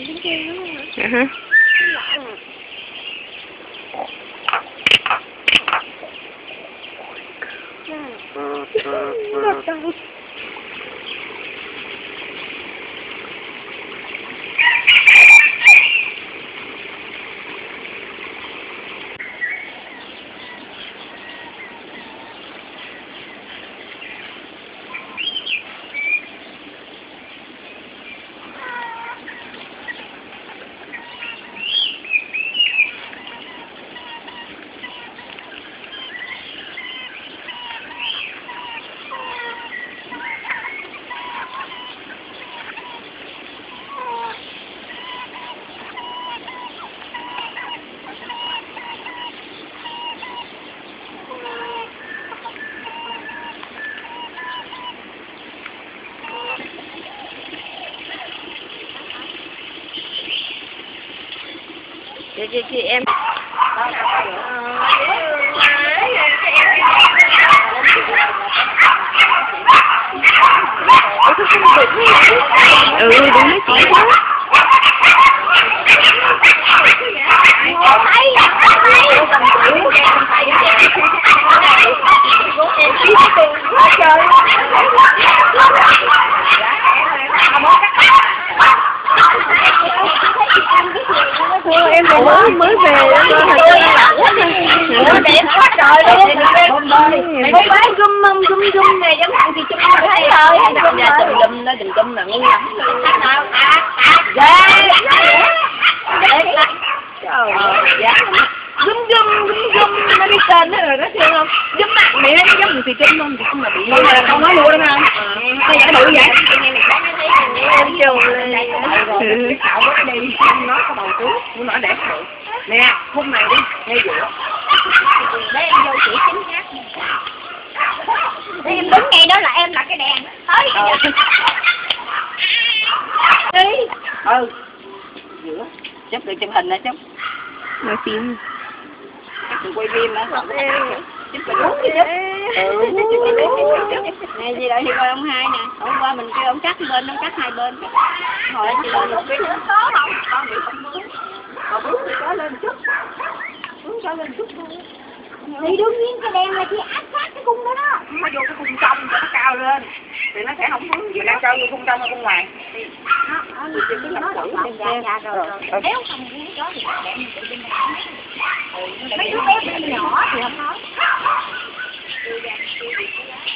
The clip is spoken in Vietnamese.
bên kia đúng không? Ngọt đâu. Chị em đúng đấy chị đó. Em mới về đẹp quá trời luôn. Con bé gum nè, giống thằng thì chung thấy rồi. Đừng gum là ngu lắm. Gum nó đi tên đó rồi đó thương không? Giống mặt mẹ nó giống thằng thì chung luôn, không là bị không nói luôn đó không? Nó giả bự vậy. Em chồng lên. Cạo bớt đi, nó có bầu trước, nó đẹp được. Nè, hôm này đi, nghe dựa. Để em vô chỉ chính xác. Để em đứng ngay đó là em là cái đèn. Tới đi. Dựa. Chụp được chân hình nè chụp. Nói phim. Chắc đừng quay phim nữa. Chụp mình đúng chứ. Nè gì đợi thì coi ông hai nè. Hôm qua mình kêu ông cắt bên, ông cắt hai bên. Hồi chị lên một cái có không? Con bị không bướm. Còn bướm thì có lên chút. Bướm có lên chút thôi. Thì đương nhiên cái đèn là chỉ áp sát cái cung đó đó. Nó vô cái cung trong cho nó cao lên. Thì nó sẽ không bướm gì đang cao vô cung trong hay cung ngoài. Nó chỉ cái lập quỷ bên ra rồi. Nếu không bướm đó thì đèn mình tự bên này. Mấy đứa bé nhỏ thì không nói.